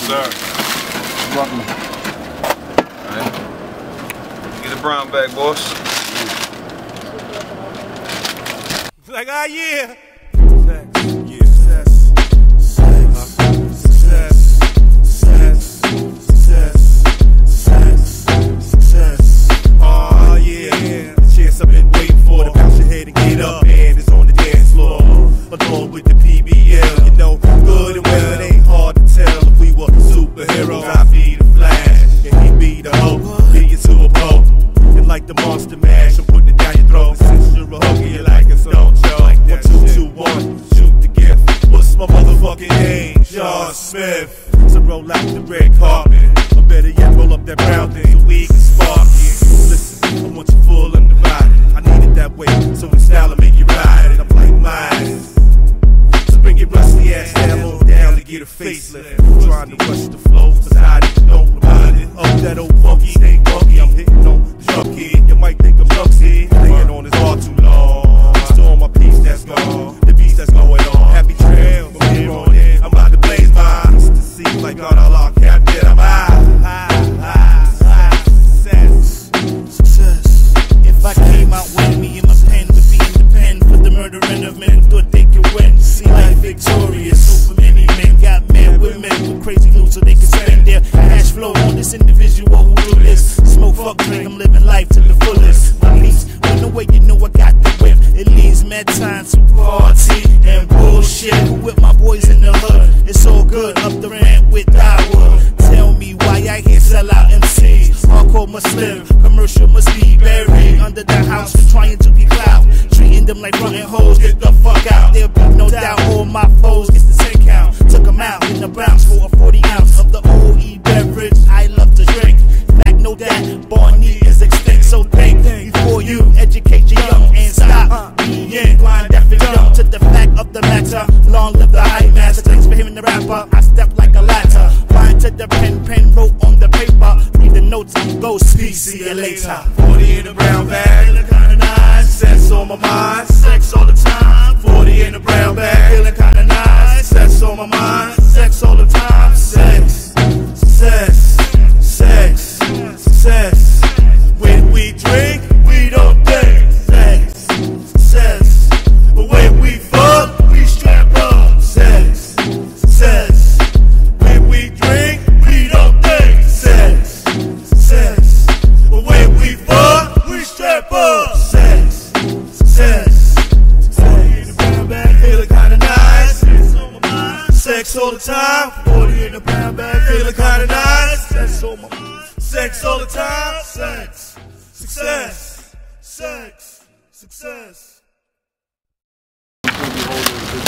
sir. Welcome. All right. Get a brown bag, boss. Like, ah, yeah. Along with the PBL, you know, good and well, it ain't hard to tell if we were superheroes. I be the Flash, and he be the Hulk, be it to a pulp. And like the Monster Mash, I'm putting it down your throat. Since you're a hooker, you like a stone show. 1, 2, 2, 1, shoot the gift. What's my motherfucking name? John Smith. So roll out the red carpet, or better yet, roll up that brown thing so we can spark it. Listen, I want you full undivided. I need it that way, so in style I make you ride it. I'm like mine. Bring your rusty ass down, down to get a facelift. Trying to rush the flow, beside it, don't remind it of that old funky, stay funky. I'm hitting on the drum kid. You might think I'm clumsy, laying on his heart too long. Still my piece that's gone, the beast that's going on. Happy trail, from here on in, I'm about to blaze mine. To see like God, Allah, captain, I'm high. Success. If I came out with me in my pen to be independent for the murdering of men, thought they could win. See life victorious, so for many men got men with crazy loot so they can spend their cash flow on this individual who do this. Smoke, fuck, drink, I'm living life to the fullest. Release, in the way you know I got the whip. It leaves mad time to party and bullshit. With my boys in the hood, it's all good. Up the ramp with Dowwood. Tell me why I can't sell out MCs. Hardcore must live, commercial must be buried under the house for trying to be clout. Treating them like frontin' hoes, get the fuck out. There'll be no doubt all my foes get the 10 count. Took them out in the Bronx for a 40 ounce of the OE beverage I love to drink. Fact, know that Barney is extinct, so think before you educate your young and stop being blind, deaf and dumb to the fact of the matter. Long live the high master. Thanks for hearing the rapper. I step like a ladder. Blind to the pen wrote on the paper. Read the notes, I'm go speak. See you later. 40 in a brown bag, feeling kinda nice. Sex on my mind, sex all the time. 40 in a brown bag, feeling kinda nice. Sex on my mind, sex all the time. Sex, sex, sex, sex. When we drink, we don't think. Sex, sex. But when we fuck, we strap up. Sex, sex. When we drink, we don't think. Sex, sex. But when we fuck, we strap up. Sex, sex. 40 in the brown bag, feeling kinda nice. Sex all the time. 40 in the brown bag, feeling kinda nice. Sex on my mind. Sex all the time. Sex, success, sex, success.